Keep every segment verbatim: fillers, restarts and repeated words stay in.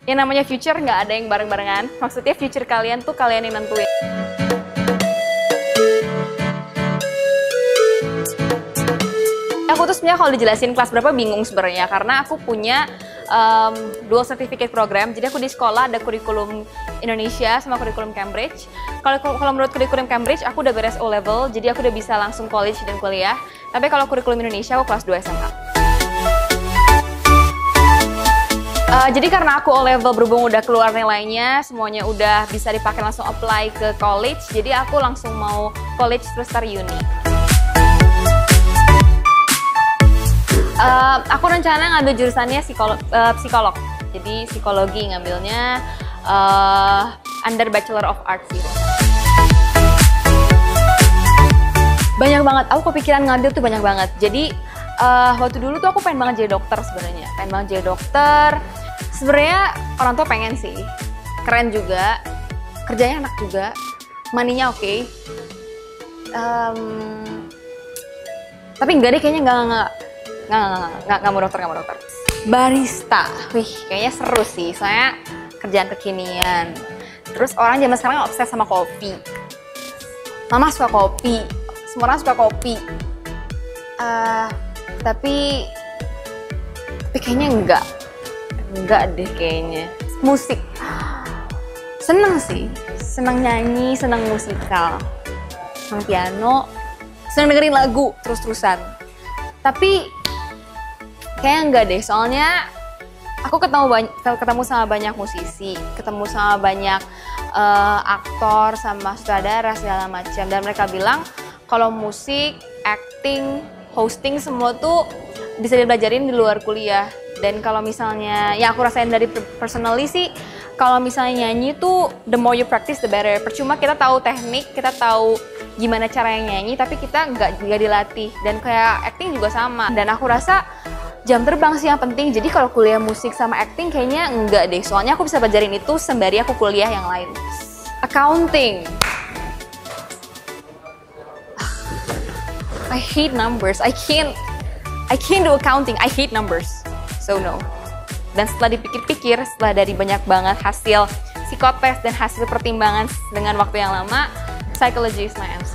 Yang namanya future nggak ada yang bareng-barengan. Maksudnya future kalian tuh kalian yang nentuin. Aku tuh sebenarnya kalau dijelasin kelas berapa bingung sebenarnya, karena aku punya um, dual certificate program. Jadi aku di sekolah ada kurikulum Indonesia sama kurikulum Cambridge. Kalau kalau menurut kurikulum Cambridge aku udah beres O level, jadi aku udah bisa langsung college dan kuliah. Tapi kalau kurikulum Indonesia aku kelas dua S M A. Uh, jadi karena aku O level berhubung udah keluar nilainya, semuanya udah bisa dipakai langsung apply ke college. Jadi aku langsung mau college terus tar uni. Uh, aku rencana ngambil jurusannya psikolog, uh, psikolog. Jadi psikologi ngambilnya uh, under Bachelor of Arts gitu. Banyak banget, aku kepikiran ngambil tuh banyak banget. Jadi uh, waktu dulu tuh aku pengen banget jadi dokter sebenarnya. Pengen banget jadi dokter. Sebenarnya orang tua pengen sih, keren juga, kerjanya enak juga, money-nya oke. Okay. Um, tapi enggak deh, kayaknya enggak, enggak, enggak, enggak, enggak, enggak mau dokter, enggak mau dokter. Barista, wih kayaknya seru sih, soalnya kerjaan kekinian. Terus orang zaman sekarang obses sama kopi. Mama suka kopi, semua orang suka kopi. Uh, tapi, tapi kayaknya enggak. Enggak deh kayaknya. Musik. Seneng sih. Seneng nyanyi, seneng musikal. Seneng piano. Seneng dengerin lagu terus-terusan. Tapi kayaknya enggak deh. Soalnya aku ketemu banyak, ketemu sama banyak musisi, ketemu sama banyak uh, aktor, sama sutradara segala macam. Dan mereka bilang kalau musik, acting, hosting semua tuh bisa dipelajarin di luar kuliah. Dan kalau misalnya, ya aku rasain dari personally sih, kalau misalnya nyanyi tuh the more you practice the better. Percuma kita tahu teknik, kita tahu gimana cara yang nyanyi, tapi kita nggak nggak dilatih. Dan kayak acting juga sama. Dan aku rasa jam terbang sih yang penting. Jadi kalau kuliah musik sama acting kayaknya enggak deh. Soalnya aku bisa pelajarin itu sembari aku kuliah yang lain. Accounting. I hate numbers. I can't. I can't do accounting. I hate numbers. So no. Dan setelah dipikir-pikir, setelah dari banyak banget hasil psikotes dan hasil pertimbangan dengan waktu yang lama, psychology is my answer.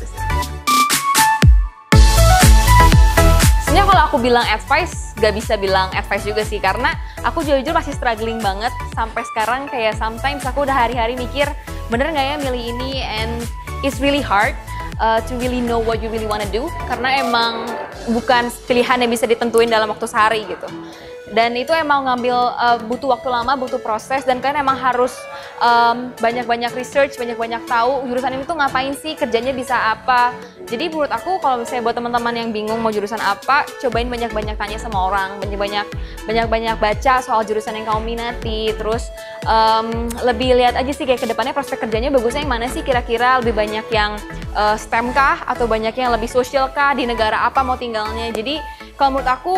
Sebenarnya kalau aku bilang advice, gak bisa bilang advice juga sih, karena aku jujur masih struggling banget sampai sekarang. Kayak sometimes aku udah hari-hari mikir, bener gak ya milih ini, and it's really hard uh, to really know what you really wanna do, karena emang bukan pilihan yang bisa ditentuin dalam waktu sehari gitu. Dan itu emang ngambil uh, butuh waktu lama, butuh proses, dan kalian emang harus banyak-banyak um, research, banyak-banyak tahu jurusan ini tuh ngapain sih, kerjanya bisa apa. Jadi menurut aku kalau misalnya buat teman-teman yang bingung mau jurusan apa, cobain banyak-banyak tanya sama orang, banyak-banyak banyak-banyak baca soal jurusan yang kamu minati, terus um, lebih lihat aja sih kayak kedepannya prospek kerjanya bagusnya yang mana sih kira-kira, lebih banyak yang uh, STEM kah, atau banyak yang lebih sosial kah, di negara apa mau tinggalnya. Jadi kalau menurut aku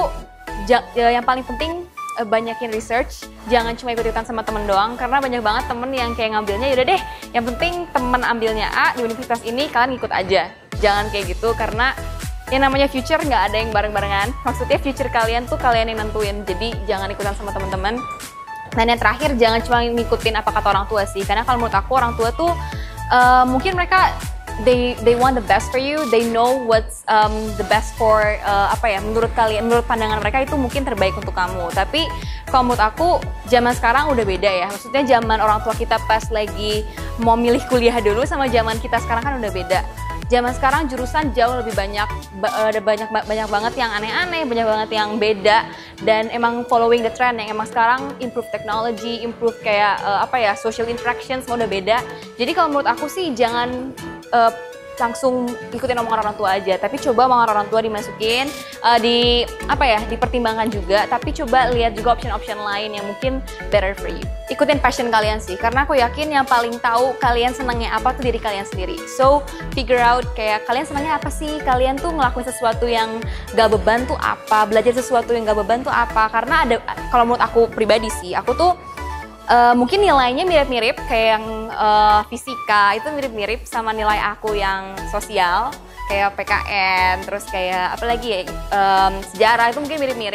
yang paling penting banyakin research, jangan cuma ikut-ikutan sama temen doang, karena banyak banget temen yang kayak ngambilnya yaudah deh, yang penting temen ambilnya A di universitas ini, kalian ikut aja. Jangan kayak gitu, karena yang namanya future nggak ada yang bareng-barengan. Maksudnya future kalian tuh kalian yang nentuin, jadi jangan ikutan sama teman-teman. Dan yang terakhir, jangan cuma ngikutin apa kata orang tua sih, karena kalau menurut aku orang tua tuh uh, mungkin mereka They they want the best for you. They know what's um, the best for uh, apa ya menurut kalian, menurut pandangan mereka itu mungkin terbaik untuk kamu. Tapi kalau menurut aku zaman sekarang udah beda ya. Maksudnya zaman orang tua kita pas lagi mau milih kuliah dulu sama zaman kita sekarang kan udah beda. Zaman sekarang jurusan jauh lebih banyak, ada banyak banyak banget yang aneh-aneh, banyak banget yang beda, dan emang following the trend yang emang sekarang improve technology, improve kayak uh, apa ya social interaction semua udah beda. Jadi kalau menurut aku sih jangan Uh, langsung ikutin omongan orang tua aja, tapi coba omongan orang tua dimasukin, uh, di apa ya, dipertimbangkan juga, tapi coba lihat juga option-option lain yang mungkin better for you. Ikutin passion kalian sih, karena aku yakin yang paling tahu kalian senangnya apa tuh diri kalian sendiri. So figure out kayak kalian senangnya apa sih, kalian tuh ngelakuin sesuatu yang gak beban tuh apa, belajar sesuatu yang gak beban tuh apa. Karena ada, kalau menurut aku pribadi sih, aku tuh Uh, mungkin nilainya mirip-mirip kayak yang uh, fisika itu mirip-mirip sama nilai aku yang sosial kayak P K N, terus kayak apa lagi ya, um, sejarah itu mungkin mirip-mirip.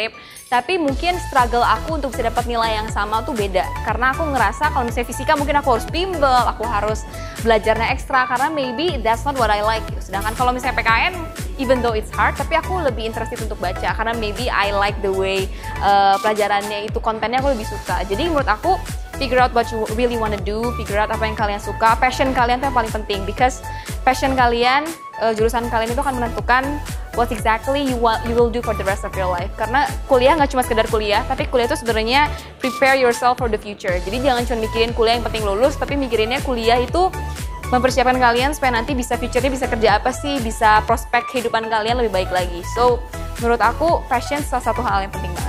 Tapi mungkin struggle aku untuk bisa dapat nilai yang sama tuh beda. Karena aku ngerasa kalau misalnya fisika mungkin aku harus bimbel, aku harus belajarnya ekstra karena maybe that's not what I like. Sedangkan kalau misalnya P K N, even though it's hard, tapi aku lebih interested untuk baca karena maybe I like the way uh, pelajarannya itu, kontennya aku lebih suka. Jadi menurut aku figure out what you really wanna do, figure out apa yang kalian suka, passion kalian itu yang paling penting because passion kalian, uh, jurusan kalian itu akan menentukan what exactly you want, you will do for the rest of your life. Karena kuliah nggak cuma sekedar kuliah, tapi kuliah itu sebenarnya prepare yourself for the future. Jadi jangan cuma mikirin kuliah yang penting lulus, tapi mikirinnya kuliah itu mempersiapkan kalian supaya nanti bisa future-nya bisa kerja apa sih, bisa prospek kehidupan kalian lebih baik lagi. So, menurut aku passion salah satu hal yang penting banget.